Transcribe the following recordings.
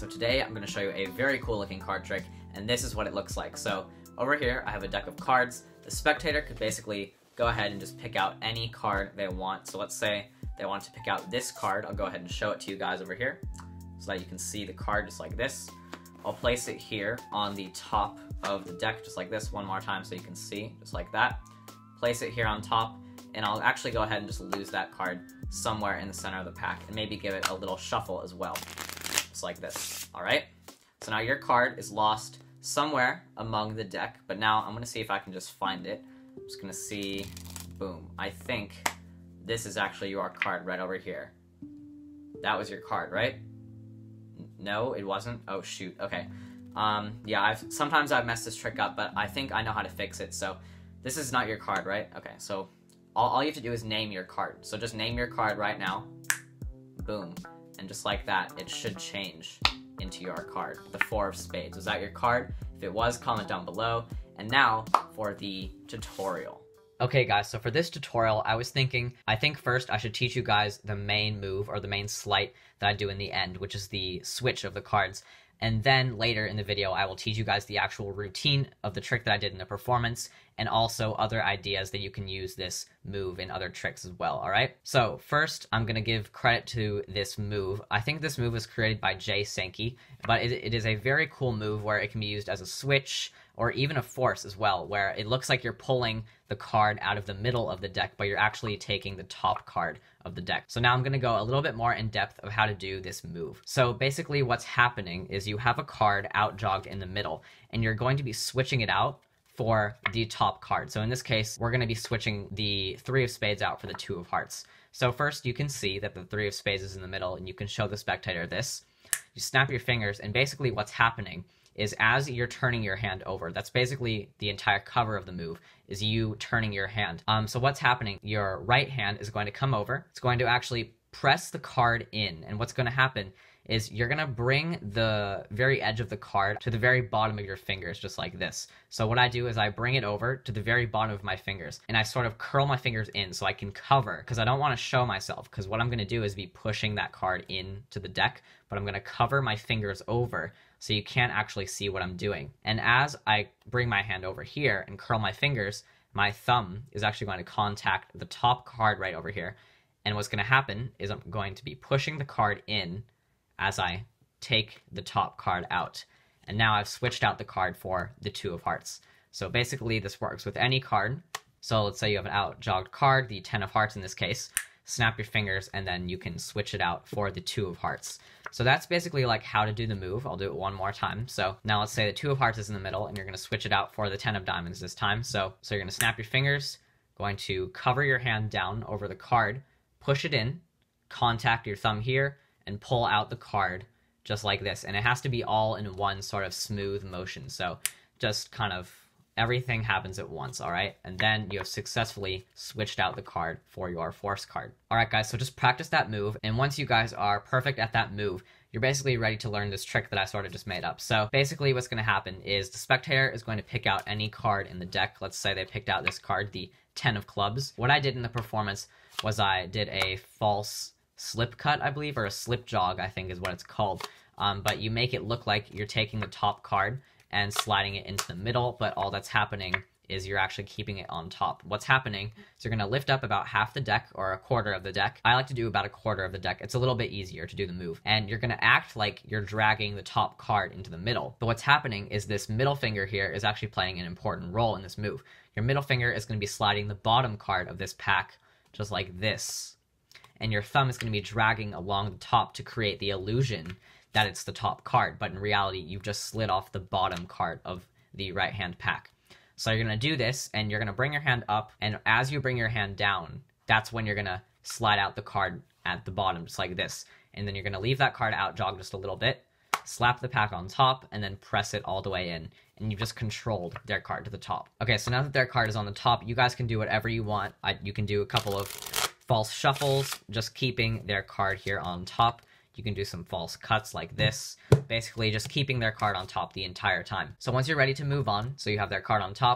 so today I'm going to show you a very cool looking card trick, and this is what it looks like. So over here I have a deck of cards. The spectator could basically go ahead and just pick out any card they want. So let's say they want to pick out this card. I'll go ahead and show it to you guys over here so that you can see the card just like this. I'll place it here on the top of the deck just like this one more time so you can see, just like that. Place it here on top, and I'll actually go ahead and just lose that card somewhere in the center of the pack and maybe give it a little shuffle as well, just like this. Alright, so now your card is lost somewhere among the deck, but now I'm going to see if I can just find it. I'm just going to see, boom, I think this is actually your card right over here. That was your card, right? No, it wasn't? Oh shoot, okay. Yeah, sometimes I've messed this trick up, but I think I know how to fix it. So this is not your card, right? Okay, so all you have to do is name your card. So just name your card right now. Boom. And just like that, it should change into your card. The 4 of spades. Was that your card? If it was, comment down below. And now for the tutorial. Okay guys, so for this tutorial, I think first I should teach you guys the main move, or the main sleight that I do in the end, which is the switch of the cards. And then later in the video, I will teach you guys the actual routine of the trick that I did in the performance, and also other ideas that you can use this move in other tricks as well, alright? So first, I'm going to give credit to this move. I think this move was created by Jay Sankey, but it is a very cool move where it can be used as a switch, or even a force as well, where it looks like you're pulling the card out of the middle of the deck, but you're actually taking the top card of the deck. So now I'm going to go a little bit more in depth of how to do this move. So basically what's happening is you have a card out jogged in the middle, and you're going to be switching it out for the top card. So in this case, we're going to be switching the 3 of spades out for the 2 of hearts. So first you can see that the 3 of spades is in the middle, and you can show the spectator this. You snap your fingers, and basically what's happening is as you're turning your hand over, that's basically the entire cover of the move, is you turning your hand. So what's happening, your right hand is going to come over, it's going to actually press the card in, and what's going to happen is you're going to bring the very edge of the card to the very bottom of your fingers, just like this. So what I do is I bring it over to the very bottom of my fingers, and I sort of curl my fingers in so I can cover, because I don't want to show myself, because what I'm going to do is be pushing that card into the deck, but I'm going to cover my fingers over so you can't actually see what I'm doing. And as I bring my hand over here and curl my fingers, my thumb is actually going to contact the top card right over here, and what's going to happen is I'm going to be pushing the card in as I take the top card out. And now I've switched out the card for the 2 of hearts. So basically this works with any card. So let's say you have an out jogged card, the 10 of hearts in this case, snap your fingers, and then you can switch it out for the 2 of hearts. So that's basically like how to do the move. I'll do it one more time. So now let's say the 2 of hearts is in the middle, and you're going to switch it out for the 10 of diamonds this time. So you're going to snap your fingers, going to cover your hand down over the card, push it in, contact your thumb here, and pull out the card just like this. And it has to be all in one sort of smooth motion. So just kind of everything happens at once, alright? And then you have successfully switched out the card for your force card. Alright guys, so just practice that move, and once you guys are perfect at that move, you're basically ready to learn this trick that I sort of just made up. So basically what's going to happen is the spectator is going to pick out any card in the deck. Let's say they picked out this card, the 10 of clubs. What I did in the performance was I did a false slip cut, I believe, or a slip jog, I think is what it's called. But you make it look like you're taking the top card and sliding it into the middle, but all that's happening is you're actually keeping it on top. What's happening is you're going to lift up about half the deck, or a quarter of the deck. I like to do about a quarter of the deck. It's a little bit easier to do the move. And you're going to act like you're dragging the top card into the middle. But what's happening is this middle finger here is actually playing an important role in this move. Your middle finger is going to be sliding the bottom card of this pack just like this. And your thumb is going to be dragging along the top to create the illusion that it's the top card, but in reality, you've just slid off the bottom card of the right-hand pack. So you're going to do this, and you're going to bring your hand up, and as you bring your hand down, that's when you're going to slide out the card at the bottom, just like this. And then you're going to leave that card out, jog just a little bit, slap the pack on top, and then press it all the way in, and you've just controlled their card to the top. Okay, so now that their card is on the top, you guys can do whatever you want. You can do a couple of false shuffles, just keeping their card here on top. You can do some false cuts like this, basically just keeping their card on top the entire time. So once you're ready to move on, so you have their card on top,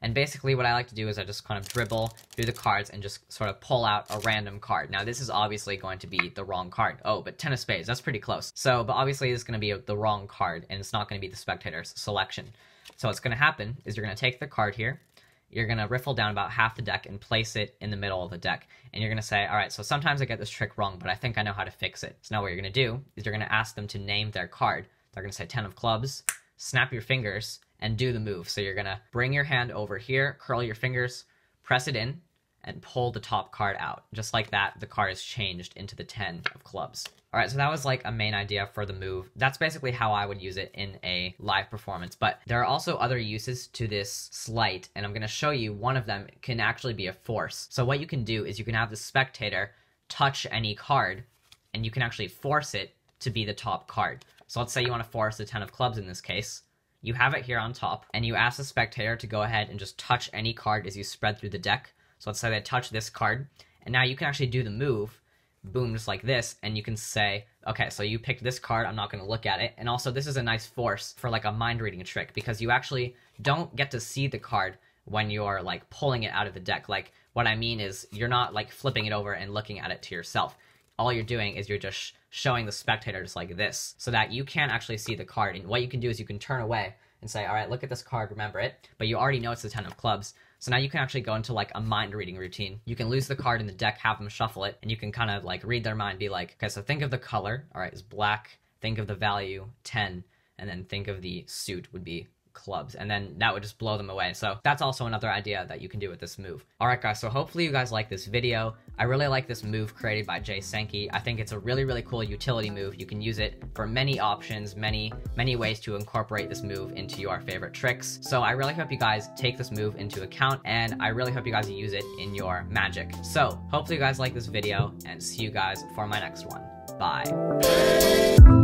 And basically what I like to do is I just kind of dribble through the cards and just sort of pull out a random card. Now this is obviously going to be the wrong card. Oh, but 10 of spades, that's pretty close. So, but obviously this is going to be the wrong card, and it's not going to be the spectator's selection. So what's going to happen is you're going to take the card here, you're going to riffle down about half the deck and place it in the middle of the deck. And you're going to say, all right, so sometimes I get this trick wrong, but I think I know how to fix it. So now what you're going to do is you're going to ask them to name their card. They're going to say 10 of clubs, snap your fingers, and do the move. So you're going to bring your hand over here, curl your fingers, press it in, and pull the top card out. Just like that, the card is changed into the 10 of clubs. All right, so that was like a main idea for the move. That's basically how I would use it in a live performance. But there are also other uses to this sleight, and I'm going to show you one of them can actually be a force. So what you can do is you can have the spectator touch any card, and you can actually force it to be the top card. So let's say you want to force the 10 of clubs in this case. You have it here on top, and you ask the spectator to go ahead and just touch any card as you spread through the deck. So let's say they touch this card, and now you can actually do the move, boom, just like this, and you can say, okay, so you picked this card, I'm not going to look at it. And also, this is a nice force for like a mind-reading trick, because you actually don't get to see the card when you're like pulling it out of the deck. Like, what I mean is, you're not like flipping it over and looking at it to yourself. All you're doing is you're just showing the spectator just like this, so that you can't actually see the card. And what you can do is you can turn away and say, all right, look at this card, remember it, but you already know it's the 10 of clubs. So now you can actually go into like a mind reading routine. You can lose the card in the deck, have them shuffle it, and you can kind of like read their mind, be like, okay, so think of the color, all right, it's black, think of the value, 10, and then think of the suit would be clubs, and then that would just blow them away. So that's also another idea that you can do with this move. All right, guys, so hopefully you guys like this video. I really like this move created by Jay Sankey. I think it's a really, really cool utility move. You can use it for many options, many ways to incorporate this move into your favorite tricks. So I really hope you guys take this move into account, and I really hope you guys use it in your magic. So hopefully you guys like this video, and see you guys for my next one. Bye.